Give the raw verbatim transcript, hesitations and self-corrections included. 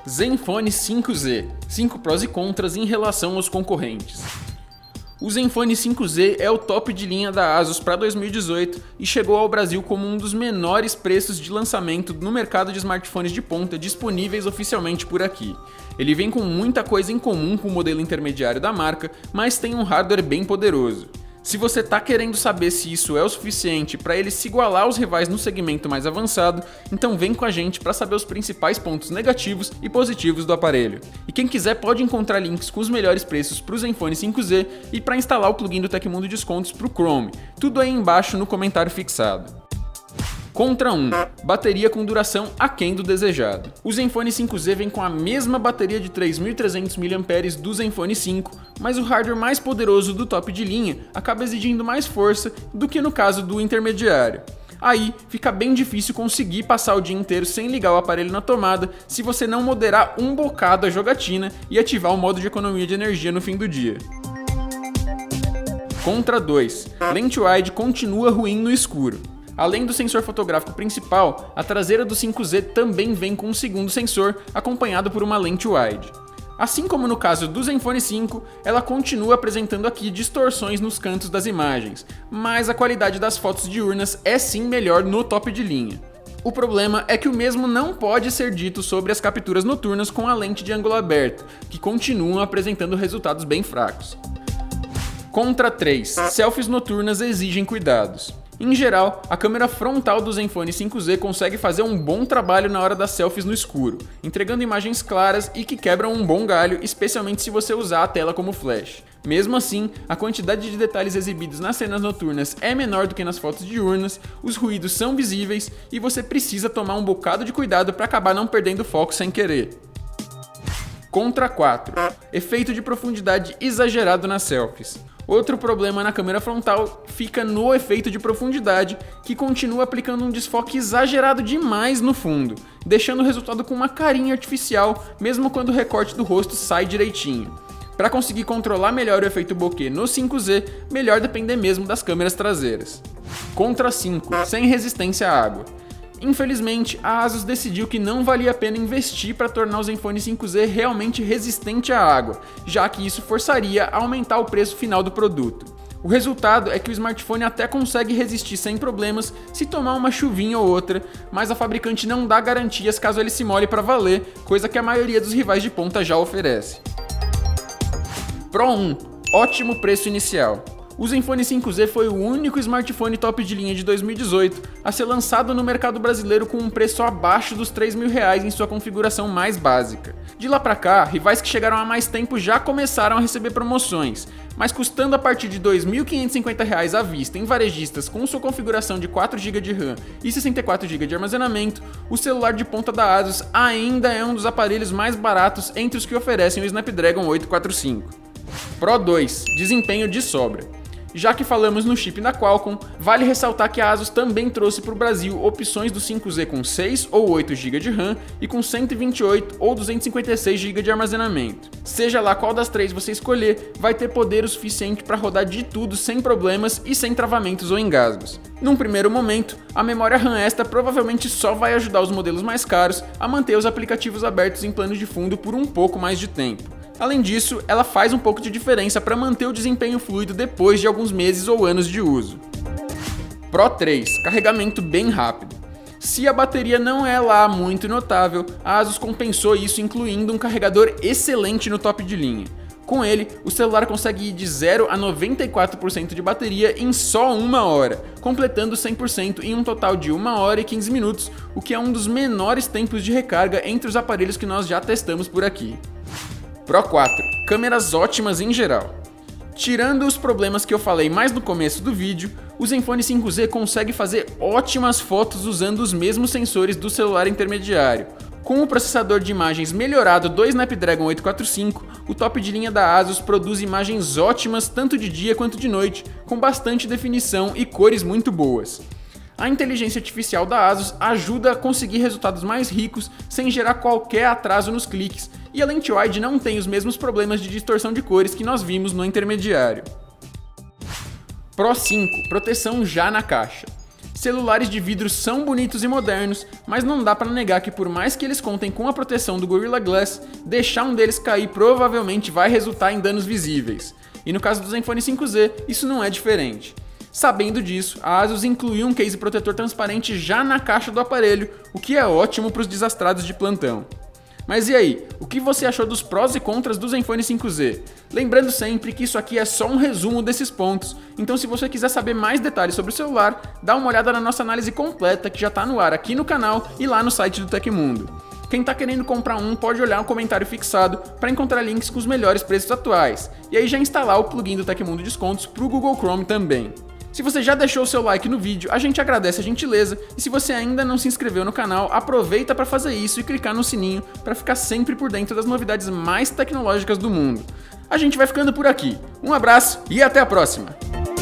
Zenfone cinco Z, cinco prós e contras em relação aos concorrentes. O Zenfone cinco Z é o top de linha da ASUS para dois mil e dezoito e chegou ao Brasil como um dos menores preços de lançamento no mercado de smartphones de ponta disponíveis oficialmente por aqui. Ele vem com muita coisa em comum com o modelo intermediário da marca, mas tem um hardware bem poderoso. Se você tá querendo saber se isso é o suficiente para ele se igualar aos rivais no segmento mais avançado, então vem com a gente para saber os principais pontos negativos e positivos do aparelho. E quem quiser pode encontrar links com os melhores preços para o Zenfone cinco Z e para instalar o plugin do Tecmundo Descontos para o Chrome, tudo aí embaixo no comentário fixado. Contra um, bateria com duração aquém do desejado. O Zenfone cinco Z vem com a mesma bateria de três mil e trezentos miliampères-hora do Zenfone cinco, mas o hardware mais poderoso do top de linha acaba exigindo mais força do que no caso do intermediário. Aí fica bem difícil conseguir passar o dia inteiro sem ligar o aparelho na tomada se você não moderar um bocado a jogatina e ativar o modo de economia de energia no fim do dia. Contra dois, lente wide continua ruim no escuro. Além do sensor fotográfico principal, a traseira do cinco Z também vem com um segundo sensor, acompanhado por uma lente wide. Assim como no caso do Zenfone cinco, ela continua apresentando aqui distorções nos cantos das imagens, mas a qualidade das fotos diurnas é sim melhor no top de linha. O problema é que o mesmo não pode ser dito sobre as capturas noturnas com a lente de ângulo aberto, que continuam apresentando resultados bem fracos. Contra três, selfies noturnas exigem cuidados. Em geral, a câmera frontal do Zenfone cinco Z consegue fazer um bom trabalho na hora das selfies no escuro, entregando imagens claras e que quebram um bom galho, especialmente se você usar a tela como flash. Mesmo assim, a quantidade de detalhes exibidos nas cenas noturnas é menor do que nas fotos diurnas, os ruídos são visíveis e você precisa tomar um bocado de cuidado para acabar não perdendo foco sem querer. Contra quatro, efeito de profundidade exagerado nas selfies. Outro problema na câmera frontal fica no efeito de profundidade, que continua aplicando um desfoque exagerado demais no fundo, deixando o resultado com uma carinha artificial, mesmo quando o recorte do rosto sai direitinho. Para conseguir controlar melhor o efeito bokeh no cinco Z, melhor depender mesmo das câmeras traseiras. Contra cinco, sem resistência à água. Infelizmente, a ASUS decidiu que não valia a pena investir para tornar o Zenfone cinco Z realmente resistente à água, já que isso forçaria a aumentar o preço final do produto. O resultado é que o smartphone até consegue resistir sem problemas se tomar uma chuvinha ou outra, mas a fabricante não dá garantias caso ele se molhe para valer, coisa que a maioria dos rivais de ponta já oferece. Pro um, ótimo preço inicial. O Zenfone cinco Z foi o único smartphone top de linha de dois mil e dezoito a ser lançado no mercado brasileiro com um preço abaixo dos três mil reais em sua configuração mais básica. De lá pra cá, rivais que chegaram há mais tempo já começaram a receber promoções, mas custando a partir de dois mil quinhentos e cinquenta reais à vista em varejistas com sua configuração de quatro gigas de RAM e sessenta e quatro gigas de armazenamento, o celular de ponta da ASUS ainda é um dos aparelhos mais baratos entre os que oferecem o Snapdragon oito quatro cinco. Pro dois, desempenho de sobra. Já que falamos no chip da Qualcomm, vale ressaltar que a ASUS também trouxe para o Brasil opções do cinco Z com seis ou oito gigas de RAM e com cento e vinte e oito ou duzentos e cinquenta e seis gigas de armazenamento. Seja lá qual das três você escolher, vai ter poder o suficiente para rodar de tudo sem problemas e sem travamentos ou engasgos. Num primeiro momento, a memória RAM extra provavelmente só vai ajudar os modelos mais caros a manter os aplicativos abertos em plano de fundo por um pouco mais de tempo. Além disso, ela faz um pouco de diferença para manter o desempenho fluido depois de alguns meses ou anos de uso. Pro três, carregamento bem rápido. Se a bateria não é lá muito notável, a ASUS compensou isso incluindo um carregador excelente no top de linha. Com ele, o celular consegue ir de zero a noventa e quatro por cento de bateria em só uma hora, completando cem por cento em um total de uma hora e quinze minutos, o que é um dos menores tempos de recarga entre os aparelhos que nós já testamos por aqui. Pro quatro, câmeras ótimas em geral. Tirando os problemas que eu falei mais no começo do vídeo, o Zenfone cinco Z consegue fazer ótimas fotos usando os mesmos sensores do celular intermediário. Com o processador de imagens melhorado do Snapdragon oito quatro cinco, o top de linha da ASUS produz imagens ótimas tanto de dia quanto de noite, com bastante definição e cores muito boas. A inteligência artificial da ASUS ajuda a conseguir resultados mais ricos sem gerar qualquer atraso nos cliques, e a lente wide não tem os mesmos problemas de distorção de cores que nós vimos no intermediário. Pro cinco, proteção já na caixa. Celulares de vidro são bonitos e modernos, mas não dá para negar que por mais que eles contem com a proteção do Gorilla Glass, deixar um deles cair provavelmente vai resultar em danos visíveis. E no caso do Zenfone cinco Z, isso não é diferente. Sabendo disso, a Asus incluiu um case protetor transparente já na caixa do aparelho, o que é ótimo para os desastrados de plantão. Mas e aí, o que você achou dos prós e contras do Zenfone cinco Z? Lembrando sempre que isso aqui é só um resumo desses pontos, então se você quiser saber mais detalhes sobre o celular, dá uma olhada na nossa análise completa que já está no ar aqui no canal e lá no site do Tecmundo. Quem está querendo comprar um pode olhar o comentário fixado para encontrar links com os melhores preços atuais, e aí já instalar o plugin do Tecmundo Descontos para o Google Chrome também. Se você já deixou o seu like no vídeo, a gente agradece a gentileza, e se você ainda não se inscreveu no canal, aproveita para fazer isso e clicar no sininho para ficar sempre por dentro das novidades mais tecnológicas do mundo. A gente vai ficando por aqui. Um abraço e até a próxima!